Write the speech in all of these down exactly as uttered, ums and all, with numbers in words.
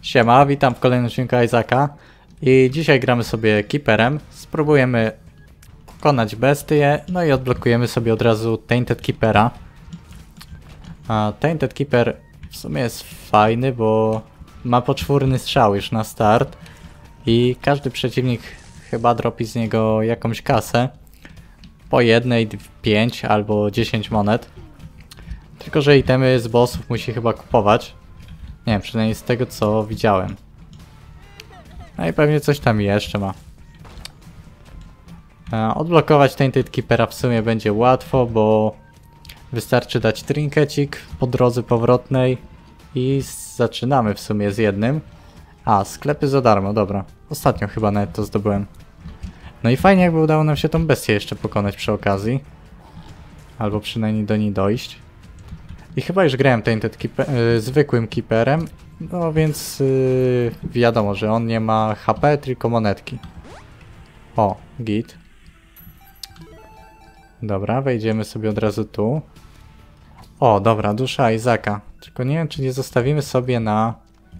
Siema, witam w kolejnym odcinku Isaaca i dzisiaj gramy sobie Keeperem. Spróbujemy pokonać bestię, no i odblokujemy sobie od razu Tainted Keepera. A Tainted Keeper w sumie jest fajny, bo ma poczwórny strzał już na start i każdy przeciwnik chyba dropi z niego jakąś kasę. Po jednej, pięć albo dziesięć monet. Tylko że itemy z bossów musi chyba kupować. Nie wiem, przynajmniej z tego co widziałem. No i pewnie coś tam jeszcze ma. E, odblokować Tainted Keepera w sumie będzie łatwo, bo wystarczy dać trinkecik po drodze powrotnej i zaczynamy w sumie z jednym. A, sklepy za darmo, dobra. Ostatnio chyba nawet to zdobyłem. No i fajnie jakby udało nam się tą bestię jeszcze pokonać przy okazji. Albo przynajmniej do niej dojść. I chyba już grałem Tainted Keeper, yy, zwykłym Keeperem, no więc yy, wiadomo, że on nie ma H P, tylko monetki. O, git. Dobra, wejdziemy sobie od razu tu. O, dobra, dusza Isaaca. Tylko nie wiem, czy nie zostawimy sobie na...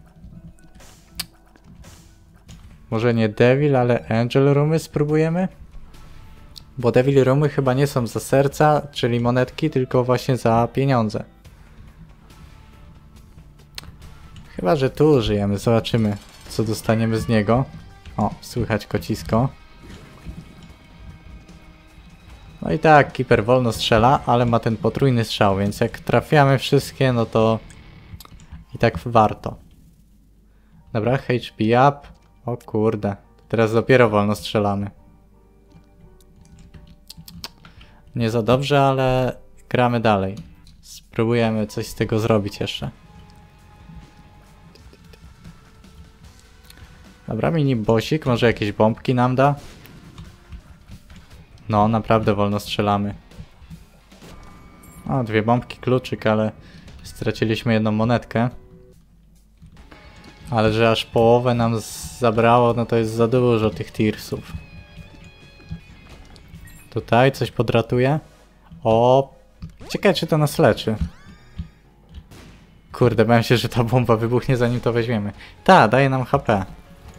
Może nie Devil, ale Angel Roomy spróbujemy? Bo Devil Roomy chyba nie są za serca, czyli monetki, tylko właśnie za pieniądze. Chyba, że tu użyjemy. Zobaczymy, co dostaniemy z niego. O, słychać kocisko. No i tak, Keeper wolno strzela, ale ma ten potrójny strzał, więc jak trafiamy wszystkie, no to i tak warto. Dobra, H P up. O kurde, teraz dopiero wolno strzelamy. Nie za dobrze, ale gramy dalej. Spróbujemy coś z tego zrobić jeszcze. Dobra, mini bossik, może jakieś bombki nam da? No, naprawdę wolno strzelamy. O, dwie bombki, kluczyk, ale straciliśmy jedną monetkę. Ale że aż połowę nam zabrało, no to jest za dużo tych tearsów. Tutaj coś podratuje. O, ciekawe czy to nas leczy. Kurde, bałem się, że ta bomba wybuchnie zanim to weźmiemy. Ta, daje nam H P.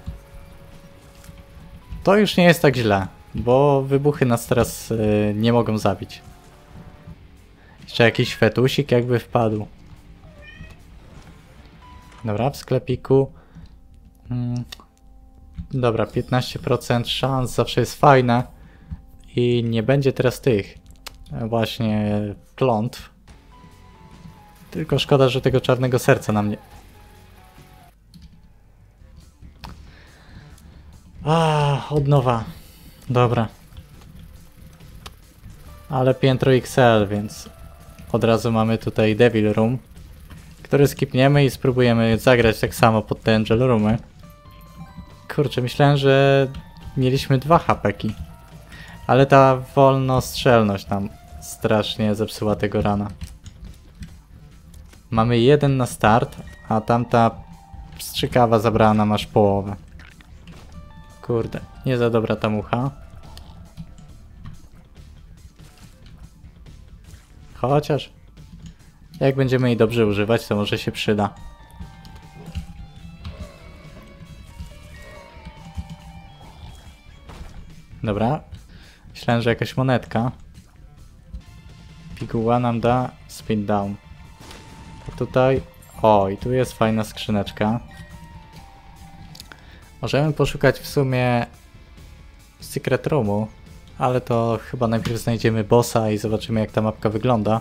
To już nie jest tak źle, bo wybuchy nas teraz yy, nie mogą zabić. Jeszcze jakiś fetusik jakby wpadł. Dobra, w sklepiku. Hmm. Dobra, piętnaście procent szans zawsze jest fajne. I nie będzie teraz tych właśnie klątw. Tylko szkoda, że tego czarnego serca nam nie... A, od nowa. Dobra. Ale piętro X L, więc od razu mamy tutaj Devil Room, który skipniemy i spróbujemy zagrać tak samo pod te Angel Roomy. Kurczę, myślałem, że mieliśmy dwa hapeki. Ale ta wolnostrzelność nam strasznie zepsuła tego rana. Mamy jeden na start, a tamta strzykawa zabrała nam aż połowę. Kurde, nie za dobra ta mucha. Chociaż jak będziemy jej dobrze używać, to może się przyda. Dobra. Myślałem, że jakaś monetka. Piguła nam da speed down. A tutaj... O, i tu jest fajna skrzyneczka. Możemy poszukać w sumie Secret Roomu, ale to chyba najpierw znajdziemy bossa i zobaczymy jak ta mapka wygląda.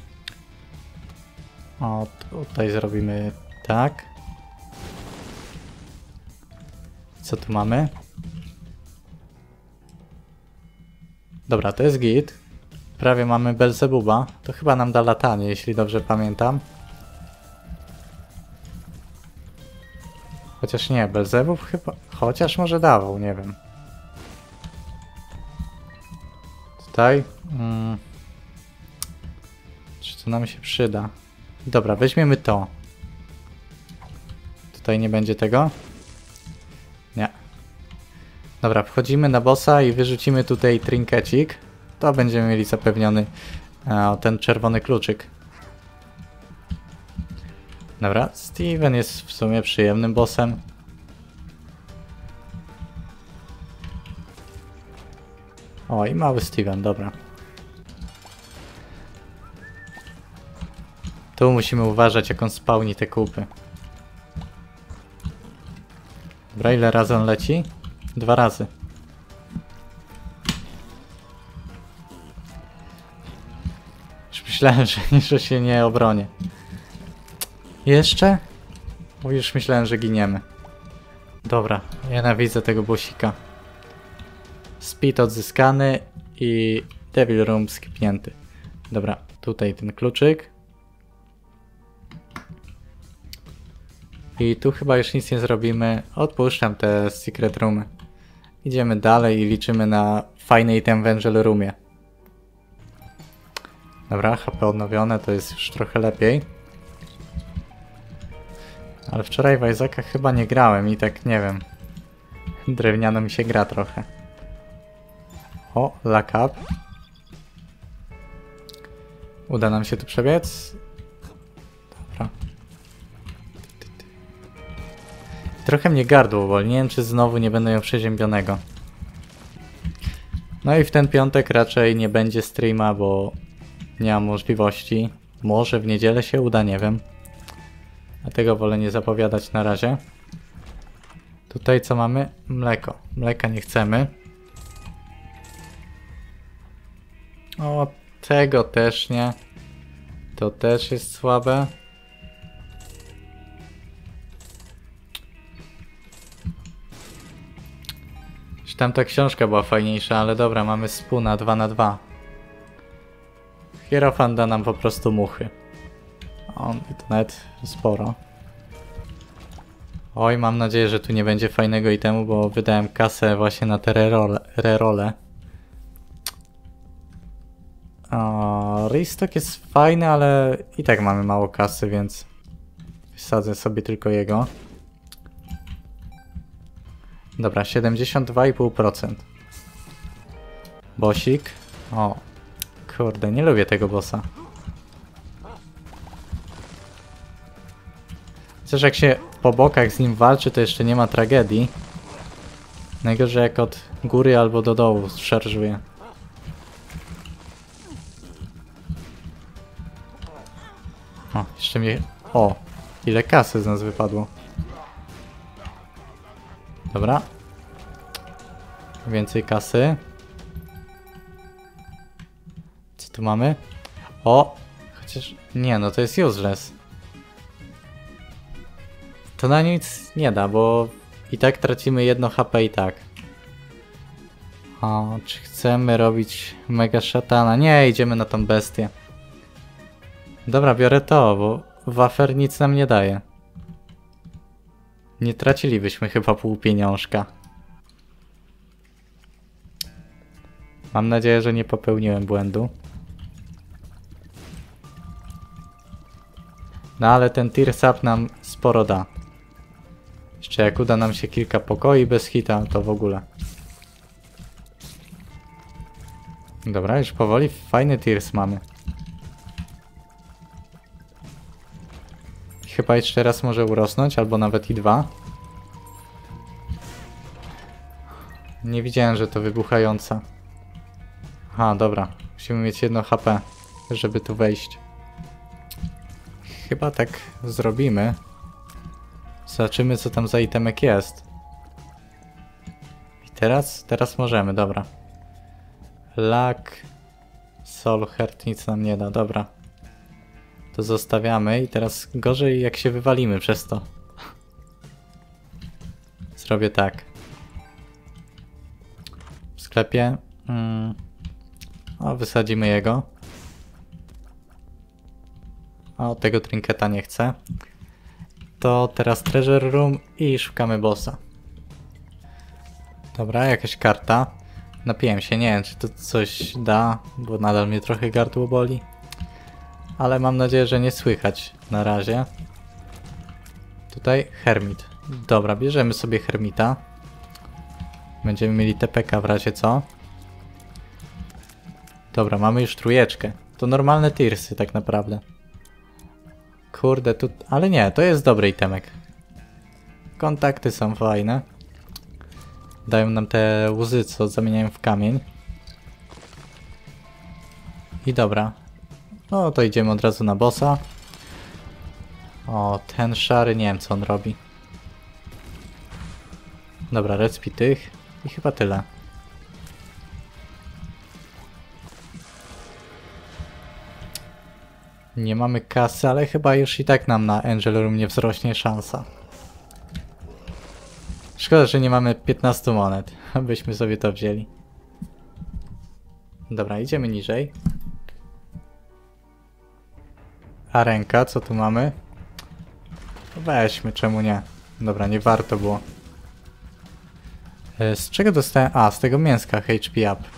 O, tutaj zrobimy tak. Co tu mamy? Dobra, to jest git. Prawie mamy Belzebuba. To chyba nam da latanie, jeśli dobrze pamiętam. Chociaż nie, Belzebub chyba... Chociaż może dawał, nie wiem. Tutaj... Hmm. Czy to nam się przyda? Dobra, weźmiemy to. Tutaj nie będzie tego? Nie. Dobra, wchodzimy na bossa i wyrzucimy tutaj trinkecik. To będziemy mieli zapewniony e, ten czerwony kluczyk. Dobra, Steven jest w sumie przyjemnym bossem. O, i mały Steven, dobra. Tu musimy uważać, jak on spawni te kupy. Dobra, ile razy on leci? Dwa razy. Już myślałem, że, że się nie obronię. Jeszcze? Bo już myślałem, że giniemy. Dobra, nienawidzę tego bossika. Speed odzyskany i Devil Room skipnięty. Dobra, tutaj ten kluczyk. I tu chyba już nic nie zrobimy. Odpuszczam te secret roomy. Idziemy dalej i liczymy na fajny item w Angel Roomie. Dobra, H P odnowione, to jest już trochę lepiej. Ale wczoraj w Isaaca chyba nie grałem i tak nie wiem. Drewniano mi się gra trochę. O, luck up. Uda nam się tu przebiec? Dobra. Trochę mnie gardło boli, nie wiem czy znowu nie będę ją przeziębionego. No i w ten piątek raczej nie będzie streama, bo nie mam możliwości. Może w niedzielę się uda, nie wiem. Dlatego wolę nie zapowiadać na razie. Tutaj co mamy? Mleko. Mleka nie chcemy. O, tego też nie. To też jest słabe. Już tamta książka była fajniejsza, ale dobra, mamy spuna dwa na dwa. Hierophant da nam po prostu muchy. On to nawet sporo. Oj, mam nadzieję, że tu nie będzie fajnego itemu, bo wydałem kasę właśnie na te rerole. rerole. O, restock jest fajny, ale i tak mamy mało kasy, więc wysadzę sobie tylko jego. Dobra, siedemdziesiąt dwa i pół procent. Bosik. O, kurde, nie lubię tego bossa. Chociaż jak się po bokach z nim walczy, to jeszcze nie ma tragedii. Najgorzej jak od góry albo do dołu szarżuje. O, jeszcze mnie... O, ile kasy z nas wypadło. Dobra. Więcej kasy. Co tu mamy? O! Chociaż... Nie, no to jest useless. To na nic nie da, bo i tak tracimy jedno H P i tak. O, czy chcemy robić mega szatana? Nie, idziemy na tą bestię. Dobra, biorę to, bo wafer nic nam nie daje. Nie tracilibyśmy chyba pół pieniążka. Mam nadzieję, że nie popełniłem błędu. No ale ten Tears Up nam sporo da. Jeszcze jak uda nam się kilka pokoi bez hita, to w ogóle. Dobra, już powoli fajny Tears mamy. Chyba jeszcze raz może urosnąć, albo nawet i dwa. Nie widziałem, że to wybuchająca. Aha, dobra. Musimy mieć jedno H P, żeby tu wejść. Chyba tak zrobimy. Zobaczymy, co tam za itemek jest. I teraz? Teraz możemy, dobra. Luck. Soul Heart nic nam nie da, dobra. To zostawiamy i teraz gorzej jak się wywalimy przez to. Zrobię tak. W sklepie. Mm. O, wysadzimy jego. O, tego trinketa nie chcę. To teraz treasure room i szukamy bossa. Dobra, jakaś karta. Napiłem się, nie wiem czy to coś da, bo nadal mnie trochę gardło boli. Ale mam nadzieję, że nie słychać na razie. Tutaj Hermit. Dobra, bierzemy sobie Hermita. Będziemy mieli T P K w razie co. Dobra, mamy już trójeczkę. To normalne Tearsy tak naprawdę. Kurde, tu... Ale nie, to jest dobry itemek. Kontakty są fajne. Dają nam te łzy, co zamieniają w kamień. I dobra. No to idziemy od razu na bossa. O, ten szary, nie wiem co on robi. Dobra, respi tych. I chyba tyle. Nie mamy kasy, ale chyba już i tak nam na Angel Room nie wzrośnie szansa. Szkoda, że nie mamy piętnastu monet, abyśmy sobie to wzięli. Dobra, idziemy niżej. A ręka, co tu mamy? Weźmy, czemu nie? Dobra, nie warto było. Z czego dostałem? A, z tego mięska H P up.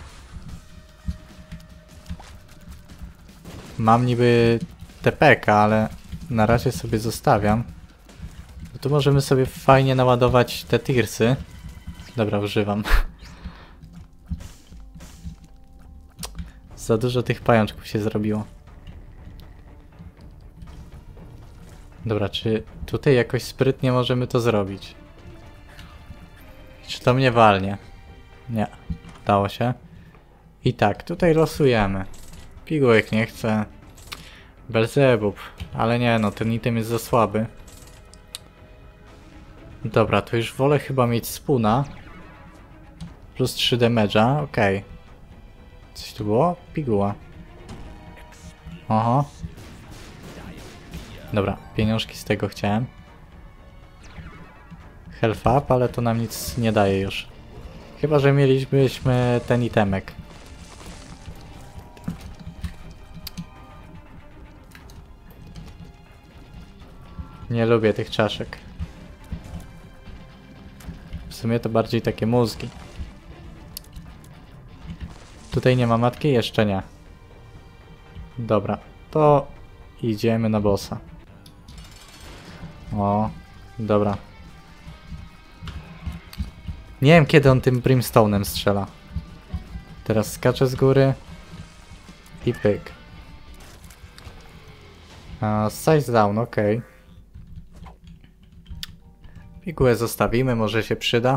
Mam niby T P K, ale na razie sobie zostawiam. No tu możemy sobie fajnie naładować te tirsy. Dobra, używam. Za dużo tych pajączków się zrobiło. Dobra, czy tutaj jakoś sprytnie możemy to zrobić? Czy to mnie walnie? Nie, dało się. I tak, tutaj losujemy. Pigułek nie chcę. Belzebub, ale nie no, ten item jest za słaby. Dobra, to już wolę chyba mieć spuna. Plus trzy damage'a, okej. Okay. Coś tu było? Piguła. Oho. Dobra, pieniążki z tego chciałem. Health up, ale to nam nic nie daje już. Chyba, że mielibyśmy ten itemek. Nie lubię tych czaszek. W sumie to bardziej takie mózgi. Tutaj nie ma matki? Jeszcze nie. Dobra, to idziemy na bossa. O, dobra. Nie wiem kiedy on tym brimstone'em strzela. Teraz skacze z góry. I pyk. Uh, size down, ok. Pigułę zostawimy, może się przyda.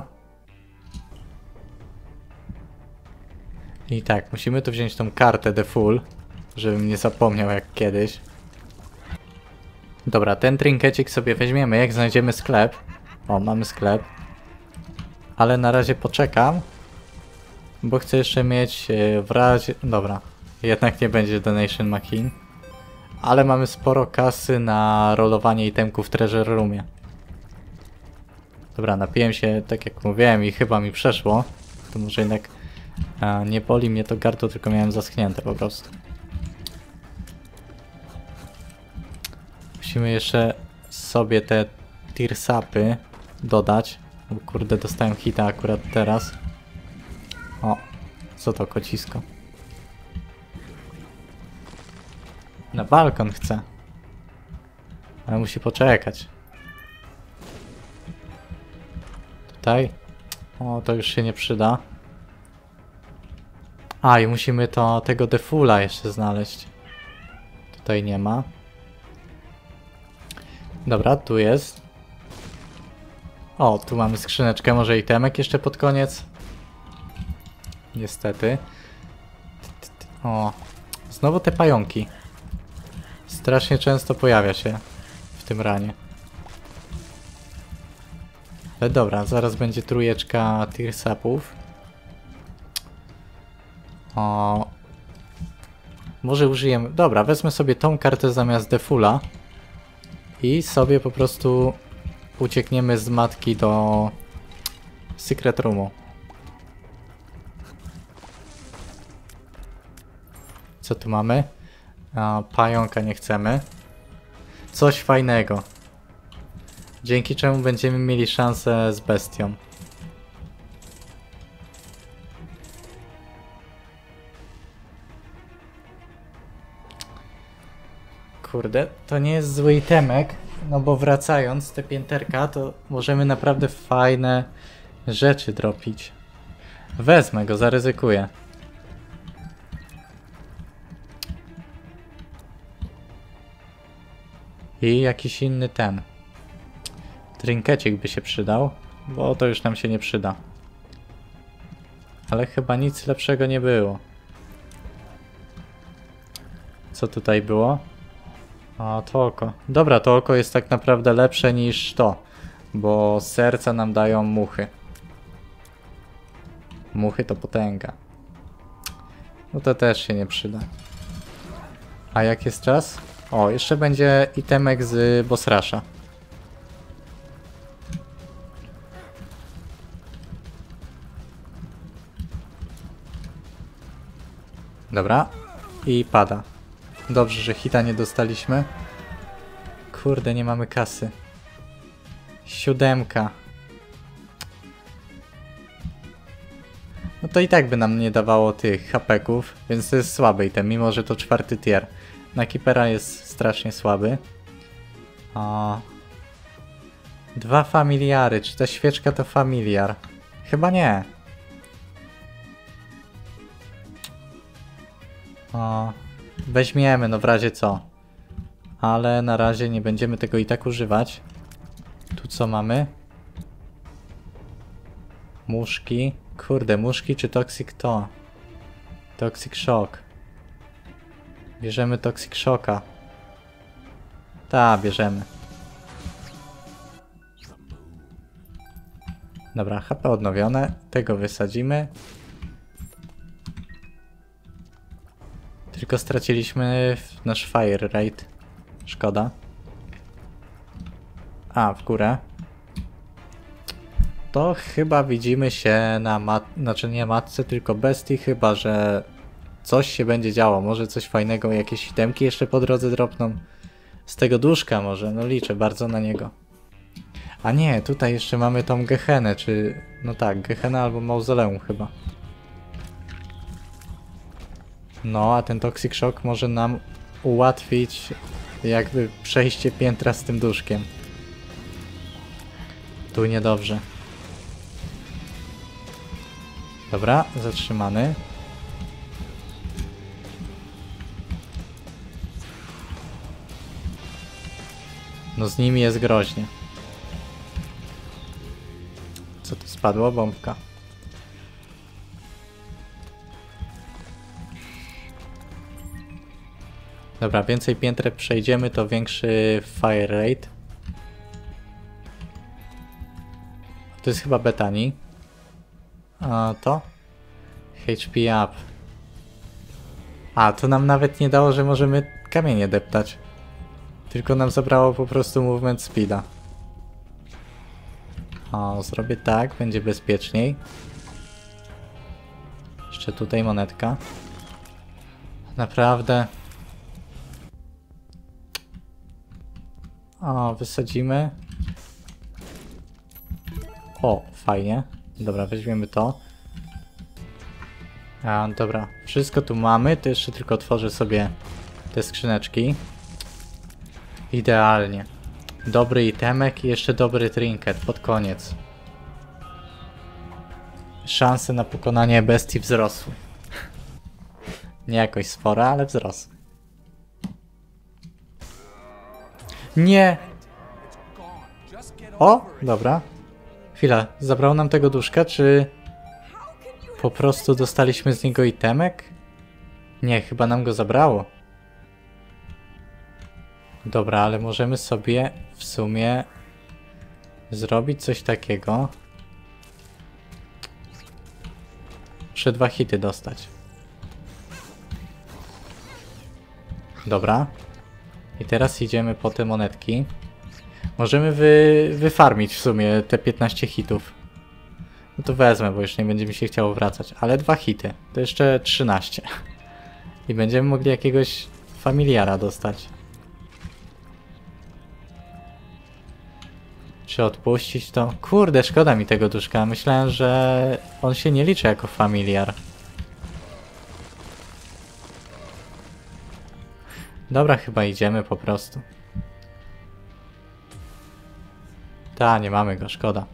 I tak, musimy tu wziąć tą kartę The Full, żebym nie zapomniał jak kiedyś. Dobra, ten trinkecik sobie weźmiemy, jak znajdziemy sklep. O, mamy sklep. Ale na razie poczekam, bo chcę jeszcze mieć w razie... Dobra, jednak nie będzie Donation Machine. Ale mamy sporo kasy na rolowanie itemków w Treasure Roomie. Dobra, napiłem się, tak jak mówiłem i chyba mi przeszło. To może jednak a, nie boli mnie to gardło, tylko miałem zaschnięte po prostu. Musimy jeszcze sobie te tirsapy dodać. O kurde, dostałem hita akurat teraz. O, co to kocisko? Na balkon chcę. Ale musi poczekać. Tutaj. O, to już się nie przyda. A, i musimy to, tego defula jeszcze znaleźć. Tutaj nie ma. Dobra, tu jest. O, tu mamy skrzyneczkę, może itemek jeszcze pod koniec. Niestety. O, znowu te pająki. Strasznie często pojawia się w tym ranie. Ale dobra, zaraz będzie trójeczka tirsapów. O, może użyjemy... Dobra, wezmę sobie tą kartę zamiast defula. I sobie po prostu uciekniemy z matki do Secret Roomu. Co tu mamy? A, pająka nie chcemy. Coś fajnego. Dzięki czemu będziemy mieli szansę z bestią. Kurde, to nie jest zły itemek, no bo wracając te pięterka, to możemy naprawdę fajne rzeczy dropić. Wezmę go, zaryzykuję. I jakiś inny ten. Trinkecik by się przydał, bo to już nam się nie przyda. Ale chyba nic lepszego nie było. Co tutaj było? O, to oko. Dobra, to oko jest tak naprawdę lepsze niż to. Bo serca nam dają muchy. Muchy to potęga. No to też się nie przyda. A jak jest czas? O, jeszcze będzie itemek z boss rusha. Dobra. I pada. Dobrze, że hita nie dostaliśmy. Kurde, nie mamy kasy. Siódemka. No to i tak by nam nie dawało tych hapeków, więc to jest słaby item, mimo że to czwarty tier. Na Keepera jest strasznie słaby. O. Dwa familiary. Czy ta świeczka to familiar? Chyba nie. O. Weźmiemy, no w razie co. Ale na razie nie będziemy tego i tak używać. Tu co mamy? Muszki. Kurde, muszki czy Toxic to? Toxic Shock. Bierzemy Toxic Shocka. Ta, bierzemy. Dobra, H P odnowione. Tego wysadzimy. Tylko straciliśmy nasz Fire Rate. Szkoda. A, w górę. To chyba widzimy się na mat... Znaczy nie matce, tylko bestii, chyba że coś się będzie działo. Może coś fajnego, jakieś itemki jeszcze po drodze dropną. Z tego duszka może, no liczę bardzo na niego. A nie, tutaj jeszcze mamy tą Gehenę, czy... No tak, Gehenę albo Mauzoleum chyba. No, a ten Toxic Shock może nam ułatwić jakby przejście piętra z tym duszkiem. Tu niedobrze. Dobra, zatrzymany. No z nimi jest groźnie. Co tu spadło? Bombka. Dobra, więcej piętr przejdziemy, to większy fire rate. To jest chyba Betani. A to? H P up. A, to nam nawet nie dało, że możemy kamienie deptać. Tylko nam zabrało po prostu movement speeda. O, zrobię tak, będzie bezpieczniej. Jeszcze tutaj monetka. Naprawdę. O, wysadzimy. O, fajnie. Dobra, weźmiemy to. A, dobra, wszystko tu mamy. To jeszcze tylko otworzę sobie te skrzyneczki. Idealnie. Dobry itemek i jeszcze dobry trinket pod koniec. Szanse na pokonanie bestii wzrosły. Nie jakoś spore, ale wzrosły. Nie! O, dobra. Chwila, zabrał nam tego duszka, czy po prostu dostaliśmy z niego itemek? Nie, chyba nam go zabrało. Dobra, ale możemy sobie w sumie zrobić coś takiego. Muszę dwa hity dostać. Dobra. I teraz idziemy po te monetki. Możemy wy, wyfarmić w sumie te piętnaście hitów. No to wezmę, bo już nie będzie mi się chciało wracać. Ale dwa hity. To jeszcze trzynaście. I będziemy mogli jakiegoś familiara dostać. Czy odpuścić to? Kurde, szkoda mi tego duszka. Myślałem, że on się nie liczy jako familiar. Dobra, chyba idziemy po prostu. Ta, nie mamy go, szkoda.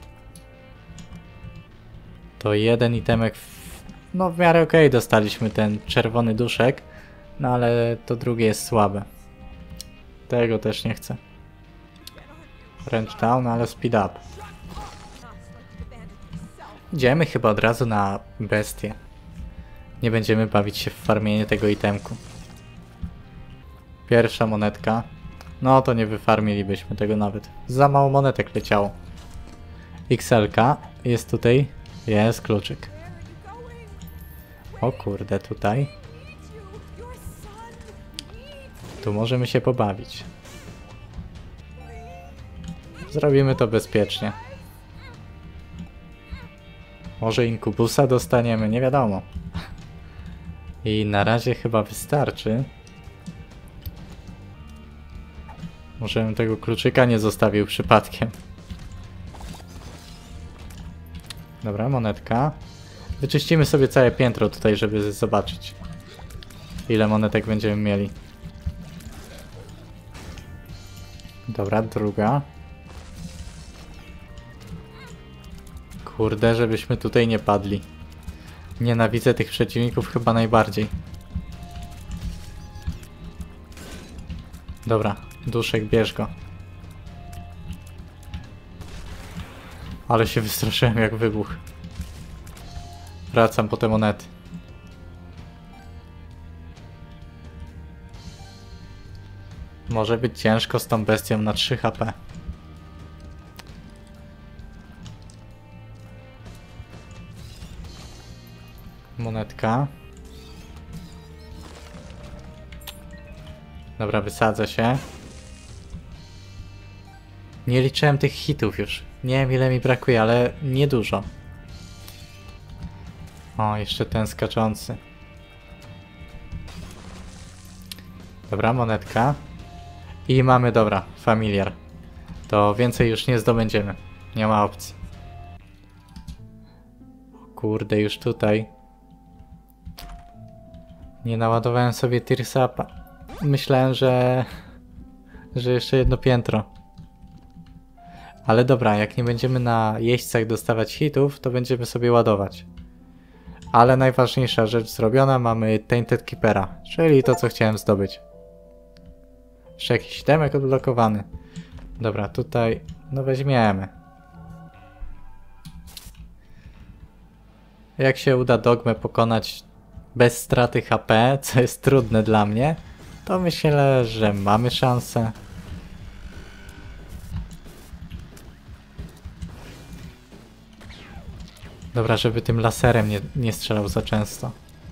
To jeden itemek, w... no w miarę okej, dostaliśmy ten czerwony duszek, no ale to drugie jest słabe. Tego też nie chcę. Range down, ale speed up. Idziemy chyba od razu na bestię. Nie będziemy bawić się w farmienie tego itemku. Pierwsza monetka. No to nie wyfarmilibyśmy tego nawet. Za mało monetek leciało. X L K. Jest tutaj. Jest kluczyk. O kurde, tutaj. Tu możemy się pobawić. Zrobimy to bezpiecznie. Może inkubusa dostaniemy, nie wiadomo. I na razie chyba wystarczy. Może bym tego kluczyka nie zostawił przypadkiem. Dobra, monetka. Wyczyścimy sobie całe piętro tutaj, żeby zobaczyć, ile monetek będziemy mieli. Dobra, druga. Kurde, żebyśmy tutaj nie padli. Nienawidzę tych przeciwników chyba najbardziej. Dobra, duszek, bierz go. Ale się wystraszyłem jak wybuch. Wracam po te monety. Może być ciężko z tą bestią na trzy H P. Monetka. Dobra, wysadzę się. Nie liczyłem tych hitów już. Nie wiem ile mi brakuje, ale niedużo. O, jeszcze ten skaczący. Dobra, monetka. I mamy, dobra, familiar. To więcej już nie zdobędziemy. Nie ma opcji. O kurde, już tutaj. Nie naładowałem sobie Tearsapa. Myślałem, że... że jeszcze jedno piętro. Ale dobra, jak nie będziemy na jeźdźcach dostawać hitów, to będziemy sobie ładować. Ale najważniejsza rzecz zrobiona, mamy Tainted Keepera, czyli to co chciałem zdobyć. Jeszcze jakiś itemek odblokowany. Dobra, tutaj no weźmiemy. Jak się uda dogmę pokonać bez straty H P, co jest trudne dla mnie, to myślę, że mamy szansę. Dobra, żeby tym laserem nie, nie strzelał za często.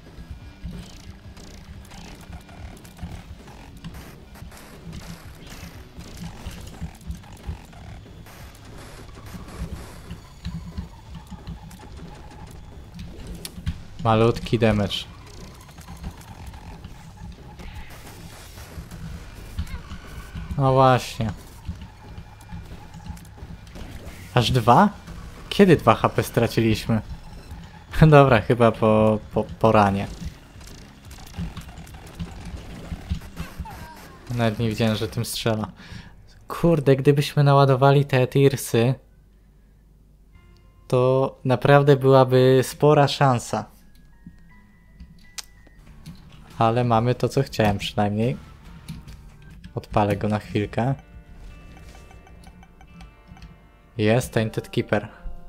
Malutki damage. No właśnie. Aż dwa? Kiedy dwa H P straciliśmy? Dobra, chyba po, po, po ranie. Nawet nie widziałem, że tym strzela. Kurde, gdybyśmy naładowali te Tearsy, to naprawdę byłaby spora szansa. Ale mamy to, co chciałem przynajmniej. Odpalę go na chwilkę. Jest Tainted Keeper.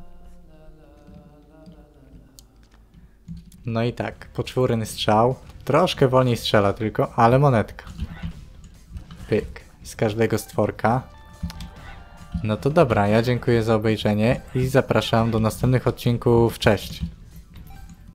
No i tak, poczwórny strzał. Troszkę wolniej strzela tylko, ale monetka. Pyk. Z każdego stworka. No to dobra, ja dziękuję za obejrzenie i zapraszam do następnych odcinków. Cześć!